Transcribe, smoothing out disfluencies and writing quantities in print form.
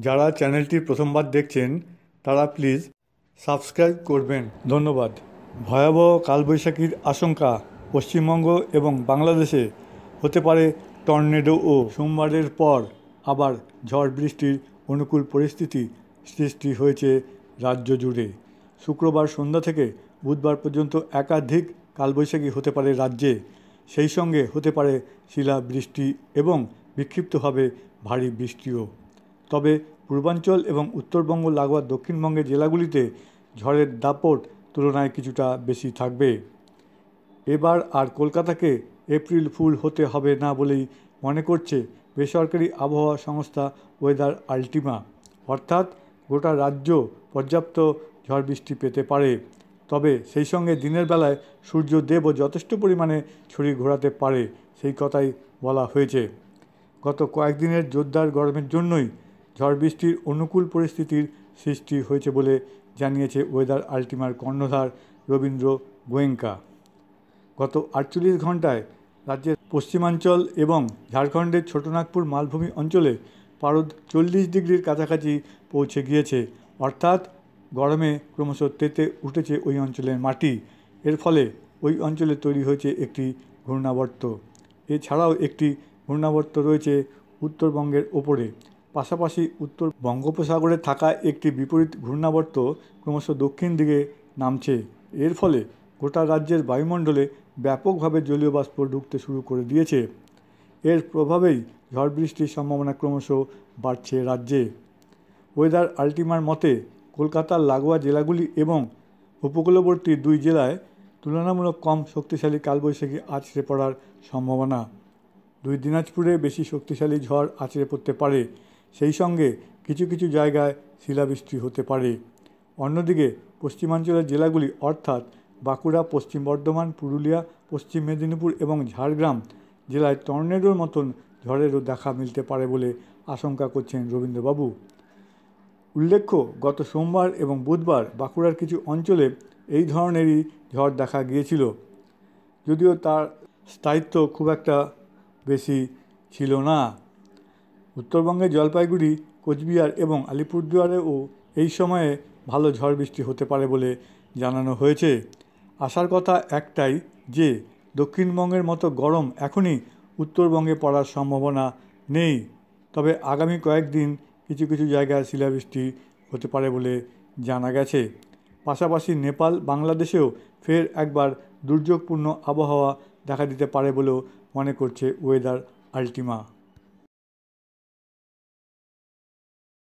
যারা চ্যানেলটি প্রথমবার দেখছেন তারা প্লিজ সাবস্ক্রাইব করবেন, ধন্যবাদ। ভয়াবহ কালবৈশাখীর আশঙ্কা পশ্চিমবঙ্গ এবং বাংলাদেশে, হতে পারে টর্নেডো ও সোমবারের পর আবার ঝড় বৃষ্টির অনুকূল পরিস্থিতি সৃষ্টি হয়েছে রাজ্য জুড়ে। শুক্রবার সন্ধ্যা থেকে বুধবার পর্যন্ত একাধিক কালবৈশাখী হতে পারে রাজ্যে, সেই সঙ্গে হতে পারে শিলাবৃষ্টি এবং বিক্ষিপ্তভাবে ভারী বৃষ্টিও। তবে পূর্বাঞ্চল এবং উত্তরবঙ্গ লাগোয়া দক্ষিণবঙ্গের জেলাগুলিতে ঝড়ের দাপট তুলনায় কিছুটা বেশি থাকবে। এবার আর কলকাতাকে এপ্রিল ফুল হতে হবে না বলেই মনে করছে বেসরকারি আবহাওয়া সংস্থা ওয়েদার আল্টিমা, অর্থাৎ গোটা রাজ্য পর্যাপ্ত ঝড় বৃষ্টি পেতে পারে। তবে সেই সঙ্গে দিনের বেলায় সূর্যদেবও যথেষ্ট পরিমাণে ছড়ি ঘোরাতে পারে, সেই কথাই বলা হয়েছে। গত কয়েকদিনের জোরদার গরমের জন্যই ঝড় বৃষ্টির অনুকূল পরিস্থিতির সৃষ্টি হয়েছে বলে জানিয়েছে ওয়েদার আল্টিমার কর্ণধার রবীন্দ্র গোয়েঙ্কা। গত 48 ঘন্টায় রাজ্যের পশ্চিমাঞ্চল এবং ঝাড়খণ্ডের ছোটনাগপুর মালভূমি অঞ্চলে পারদ 40 ডিগ্রির কাছাকাছি পৌঁছে গিয়েছে, অর্থাৎ গরমে ক্রমশ তেতে উঠেছে ওই অঞ্চলের মাটি। এর ফলে ওই অঞ্চলে তৈরি হয়েছে একটি ঘূর্ণাবর্ত। এছাড়াও একটি ঘূর্ণাবর্ত রয়েছে উত্তরবঙ্গের ওপরে। পাশাপাশি উত্তর বঙ্গোপসাগরে থাকা একটি বিপরীত ঘূর্ণাবর্ত ক্রমশ দক্ষিণ দিকে নামছে। এর ফলে গোটা রাজ্যের বায়ুমণ্ডলে ব্যাপকভাবে জলীয় বাষ্প ঢুকতে শুরু করে দিয়েছে। এর প্রভাবেই ঝড় বৃষ্টির সম্ভাবনা ক্রমশ বাড়ছে রাজ্যে। ওয়েদার আল্টিমার মতে কলকাতার লাগোয়া জেলাগুলি এবং উপকূলবর্তী 2 জেলায় তুলনামূলক কম শক্তিশালী কালবৈশাখী আছড়ে পড়ার সম্ভাবনা। 2 দিনাজপুরে বেশি শক্তিশালী ঝড় আছড়ে পড়তে পারে, সেই সঙ্গে কিছু কিছু জায়গায় শিলাবৃষ্টি হতে পারে। অন্যদিকে পশ্চিমাঞ্চলের জেলাগুলি অর্থাৎ বাঁকুড়া, পশ্চিম বর্ধমান, পুরুলিয়া, পশ্চিম মেদিনীপুর এবং ঝাড়গ্রাম জেলায় টর্নেডোর মতন ঝড়েরও দেখা মিলতে পারে বলে আশঙ্কা করছেন রবীন্দ্রবাবু। উল্লেখ্য, গত সোমবার এবং বুধবার বাঁকুড়ার কিছু অঞ্চলে এই ধরনেরই ঝড় দেখা গিয়েছিল, যদিও তার স্থায়িত্ব খুব একটা বেশি ছিল না। উত্তরবঙ্গের জলপাইগুড়ি, কোচবিহার এবং আলিপুরদুয়ারেও এই সময়ে ভালো ঝড় বৃষ্টি হতে পারে বলে জানানো হয়েছে। আশার কথা একটাই যে দক্ষিণবঙ্গের মতো গরম এখনই উত্তরবঙ্গে পড়ার সম্ভাবনা নেই। তবে আগামী কয়েকদিন কিছু কিছু জায়গায় শিলাবৃষ্টি হতে পারে বলে জানা গেছে। পাশাপাশি নেপাল, বাংলাদেশেও ফের একবার দুর্যোগপূর্ণ আবহাওয়া দেখা দিতে পারে বলেও মনে করছে ওয়েদার আল্টিমা।